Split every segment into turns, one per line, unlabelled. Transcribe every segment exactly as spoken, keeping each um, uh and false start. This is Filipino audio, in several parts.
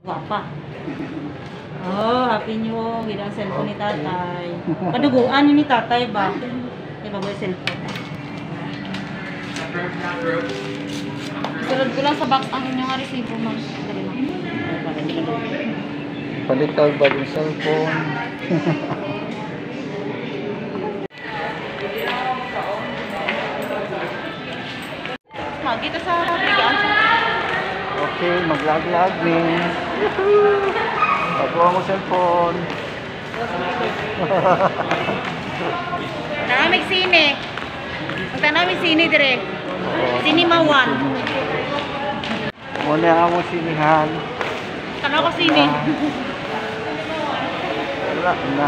Wapa. Oh, happy new gid ang cellphone ni tatay. Paduguan yun ni tatay ba? Kaya bago yung cellphone.
Isulod ko lang sa box ang inyong resibo, ma'am. Dali lang.
Palit tawag ba yung cellphone?
Magita sa bigaan sa...
Okay, maglag-lag min. Pagawa mo cellphone.
Tanaw may sine. Magtanaw may sine dire. Cinema one.
Muna mo sinihan.
Tanaw ko sine.
Wala na.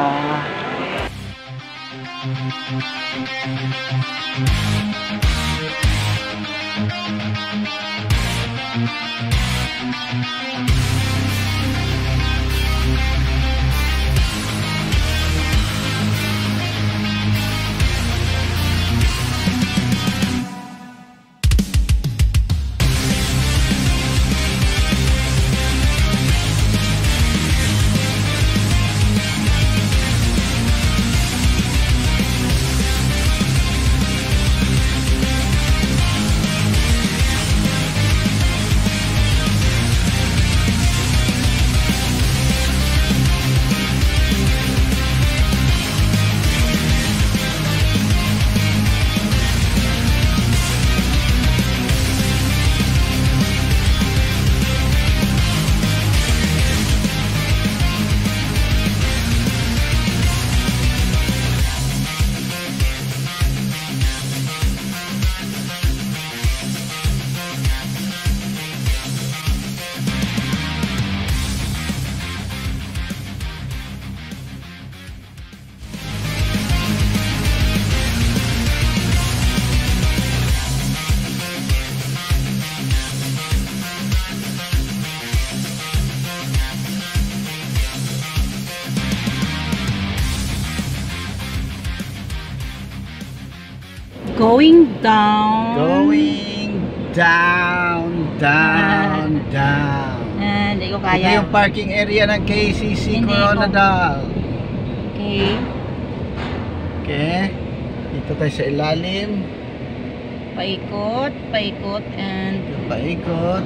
Going down.
Going down, down, down.
And hindi ko
Ito
kaya.
yung parking area ng K C C
Hindi
Coronadal.
Okay.
Okay. Dito tayo sa ilalim.
Paikot, paikot, and
Paikot.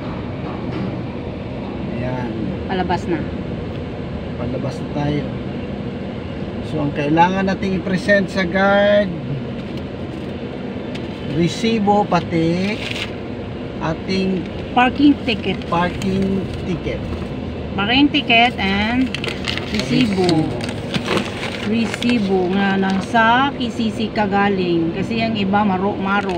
Ayan.
palabas na.
Palabas na tayo. So, ang kailangan nating i-present sa guard, resibo pati ating
Parking ticket.
parking ticket.
Parking ticket and resibo. Resibo nga nasa K C C kagaling. Kasi yung iba maro-maro.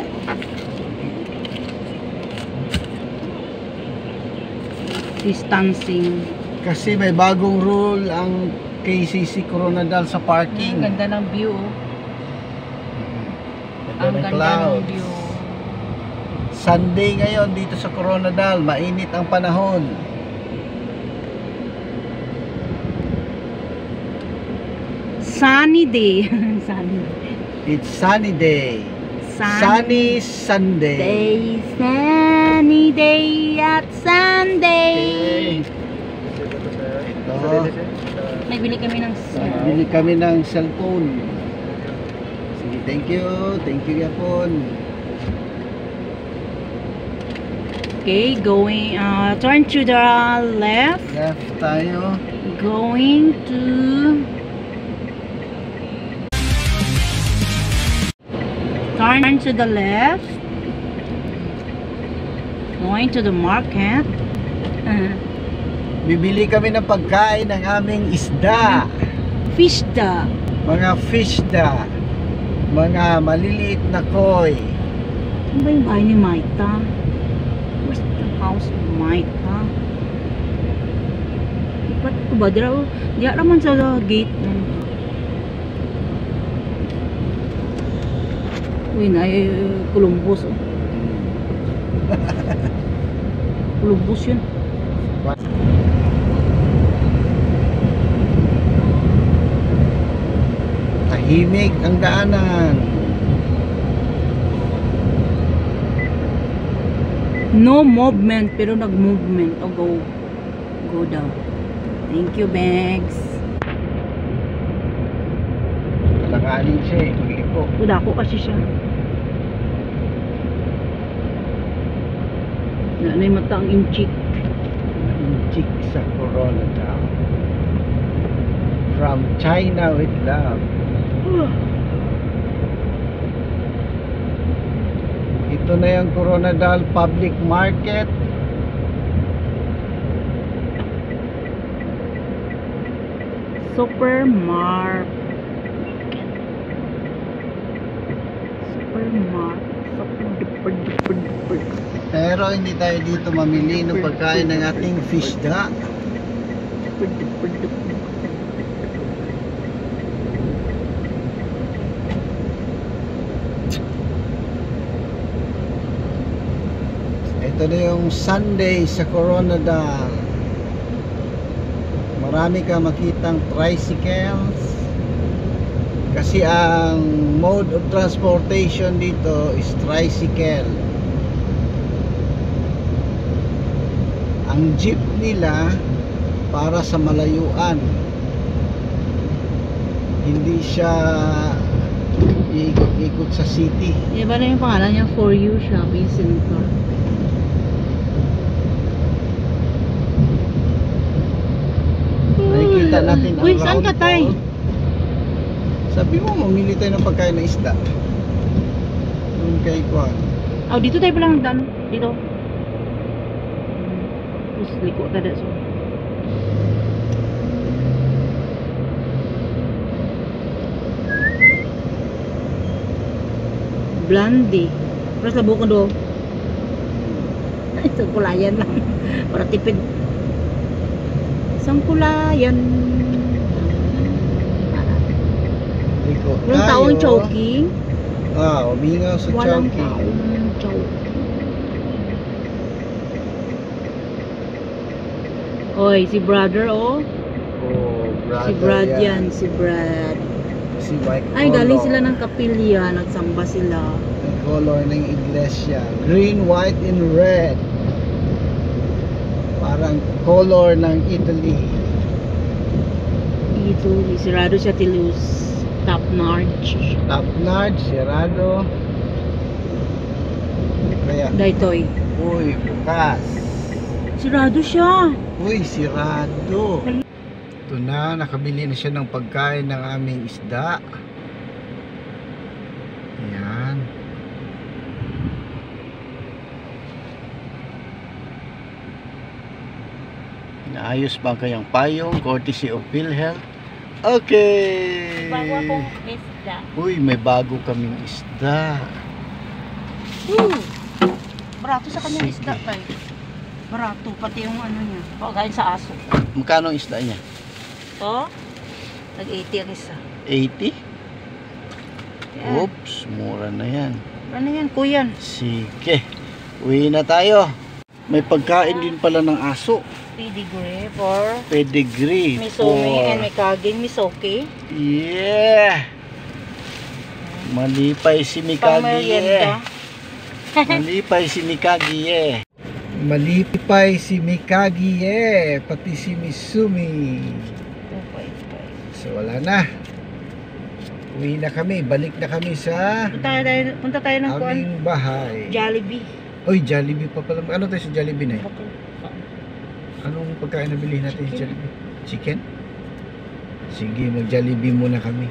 Distancing.
Kasi may bagong rule ang K C C Coronadal sa
Ang
parking.
ganda ng view.
Ganda
Ang
ng
ganda ng
clouds.
view.
Sunday ngayon dito sa Coronadal, mainit ang panahon.
Sunny day. Sunny.
It's sunny day. Sunny Sunday.
Day, sunny day at Sunday.
Ito.
Nagbili kami ng
Bili kami ng cellphone. Sige, thank you. Thank you, Yapon.
Okay, going uh turn to the left.
Left tayo.
Going to turn to the left. Going to the market. Uh,
Bibili kami ng pagkain ng aming isda.
fish da.
Mga fishda. Mga maliliit na koi.
Ano ba yung bahay ni Maita? Where's the house of Maita? Ba't ko ba? Di ra- di ra man sa gate. Uy, na Columbus. Oh. Columbus yun.
Tahimik ang daanan.
No movement pero nag-movement o go
Go daw. Thank you, Begs.
Talanganin siya eh. Hindi ko.
Uda ko kasi siya. Nanay mata ang inchik.
Inchik sa Corona daw. From China with love. Ito na yung Coronadal Public Market.
Supermarket. Supermarket. Supermarket.
Pero hindi tayo dito mamili ng pagkain ng ating fish da. Ito na yung Sunday sa Coronadal. Marami ka makitang tricycles kasi ang mode of transportation dito is tricycle. Ang jeep nila para sa malayuan, hindi siya iikot-ikot sa city.
Iba na yung pangalan niya, For You Shopping Center.
Nakikita natin ang
Uy, saan
round
ka, Tay?
ball. Sabi mo, mamili tayo ng pagkain ng isda. Doon kay Kwan.
Oh, dito tayo pala nagdaan. Dito. Terus liko tada so. Blondie. Terus labo ko do. Isang kulayan lang. Para tipid. Isang kulayan.
Liko
Walang taong choking.
Ah, umingaw sa
Walang
choking.
taong choking. Oy, si brother oh.
Oh, brother
Si Brad yan, si Brad.
Si Mike
Ay, galing
Color.
sila ng kapilya, nagsamba sila.
Ang color ng iglesia. Green, white, and red. Parang color ng Italy.
Ito, sirado siya tilus. Top notch.
Top notch, sirado. Kaya,
Daytoy.
uy, bukas.
Sirado siya.
Uy, sirado. Ito na, nakabili na siya ng pagkain ng aming isda. Ayan. Inaayos ba ang kanyang payong? Courtesy of PhilHealth. Okay.
Bago akong isda.
Uy, may bago kaming isda.
Woo! Barato sa kanyang
Sige.
isda tayo. Barato, pati yung ano niya.
Pagkain sa aso.
Magkano ang isda niya?
To, nag-eighty ang isa.
eighty?
Yan.
Oops, mura na yan.
Ano yan, kuyan?
Sige, uwi na tayo. May pagkain din pala ng aso.
Pedigree for
Pedigree
Misumi
for...
and Mikaging Misoki.
Yeah! Malipay si Mikagi
Pang-merienda.
eh. Malipay si Mikagi eh. Malipay si Mikagi eh. Pati si Misumi. So wala na. Uwi na kami. Balik na kami sa
Punta tayo, punta tayo ng kuan.
aming bahay.
Jollibee.
Oy, Jollibee pa pala. Ano tayo sa Jollibee na eh? Anong pagkain na bilhin natin sa Jollibee? Chicken? Sige, mag-Jollibee muna kami.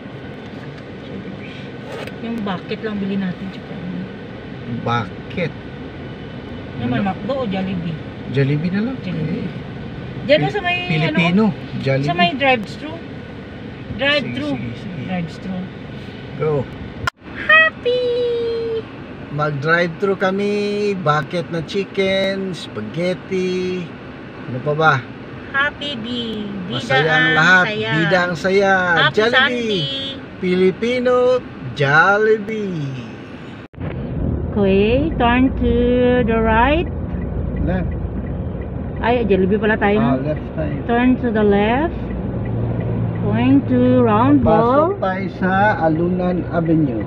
Yung bucket lang bilhin natin. Tsaka,
Bakit?
naman McDo o Jollibee?
Jollibee na lang.
Jollibee. Diyan mo sa may
Pilipino.
ano,
Jollibee.
sa may drive-thru. Drive-thru.
Sige, sige, sige.
Drive-thru.
Go.
Happy!
Mag-drive-thru kami. Bucket na chicken, spaghetti. Ano pa ba?
Happy bee. Bida
Masayang
ang
lahat.
saya.
Bida ang saya.
Happy
Jollibee.
Sunday.
Pilipino Jollibee.
Okay, turn to the right.
Left.
Ay, Jollibee pala tayo.
Ah,
no?
left tayo.
Turn to the left. Going to round ball.
Pasok tayo sa Alunan Avenue.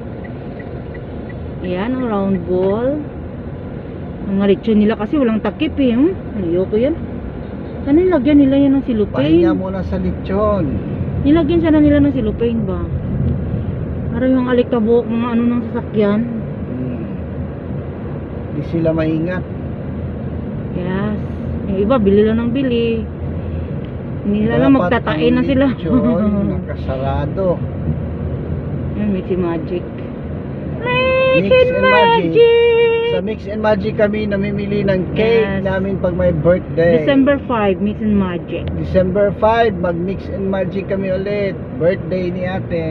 Ayan, ang round ball. Ang lechon nila kasi walang takip eh. Hmm? Ayoko yan.
Ano nilagyan nila yan ng silupin?
Pahinga muna sa lechon.
Nilagyan sana nila ng silupin ba? Para yung alikabok, mga ano ng sasakyan.
Hmm. Di sila maingat.
Yes. Yung iba, bili lang ng bili. Hindi nila lang
Dapat
magtatain
ang
na sila.
lechon nakasarado.
Yan, Mix and Magic.
Mix and Magic. Sa Mix and Magic kami namimili ng cake
Yes.
namin pag may birthday.
December five, Mix and Magic.
December five, mag Mix and Magic kami ulit. Birthday ni ate.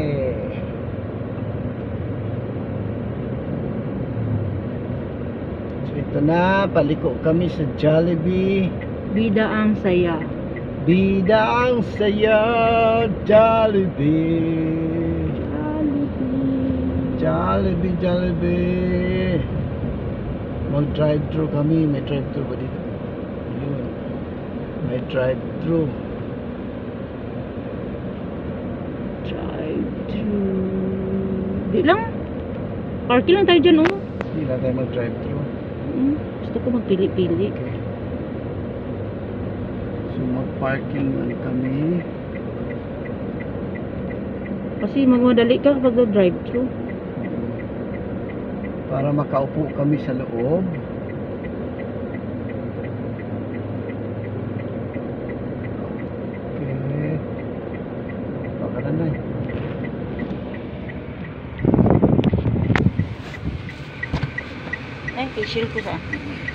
So ito na, paliko kami sa Jollibee.
Bida ang saya.
Bida ang saya, Jollibee. Jollibee, Jollibee. Mag-drive-thru kami. May drive-thru ba dito? Yun. May drive-thru.
Drive-thru. Di lang. Parking lang tayo dyan, oh.
Hindi na tayo mag-drive-thru.
Hmm, gusto ko magpili-pili.
Okay. So mag-parking lang kami.
Kasi magmadali ka kapag drive-thru.
Para makaupo kami sa loob. Okay. Baka na na eh.
Ay, facial ko sa.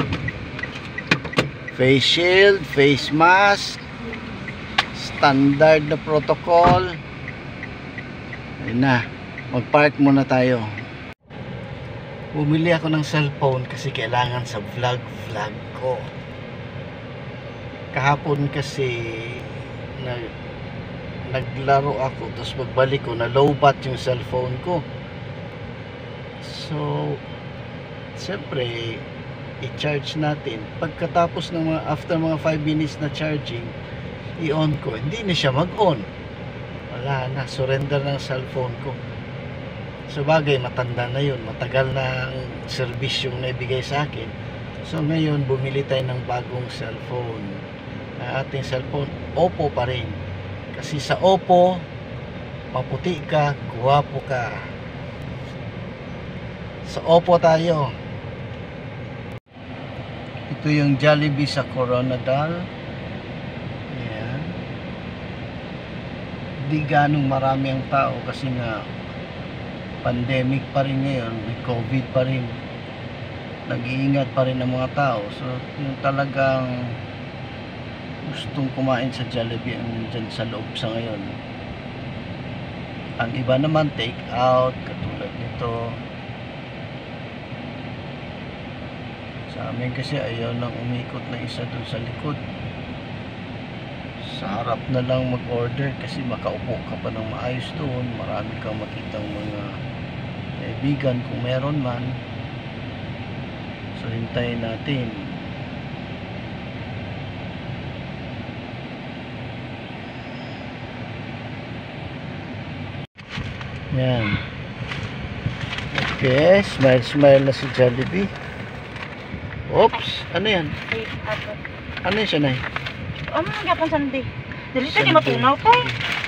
Face shield, face mask, standard na protocol. Ayun na, mag-park muna tayo. Bumili ako ng cellphone kasi kailangan sa vlog-vlog ko. Kahapon kasi nag, naglaro ako, tapos magbalik ko, na low bat yung cellphone ko. So, siyempre, i-charge natin. Pagkatapos ng mga, after mga five minutes na charging, i-on ko. Hindi na siya mag-on. Wala na, surrender ng cellphone ko. So bagay, matanda na yun. Matagal na ang service yung naibigay sa akin. So ngayon, bumili tayo ng bagong cellphone. Ang ating cellphone, Oppo pa rin. Kasi sa Oppo, maputi ka, guwapo ka. Sa Oppo tayo. Ito yung Jollibee sa Coronadal. Ayan. Di ganong marami ang tao kasi nga pandemic pa rin ngayon, may COVID pa rin, nag-iingat pa rin ang mga tao. So yung talagang gustong kumain sa Jollibee ang dyan sa loob sa ngayon. Ang iba naman take out, katulad nito. Sa amin kasi ayaw nang umikot na isa dun sa likod. Sa harap na lang mag-order kasi makaupo ka pa ng maayos doon. Marami kang makitang mga kaibigan kung meron man. So hintayin natin. Yan. Okay, smile smile na si Jollibee. Oops, ano yan? Ano yan siya na?
Ano nang yapon sandi? Dili
Sandi.
tayo matunaw tayo.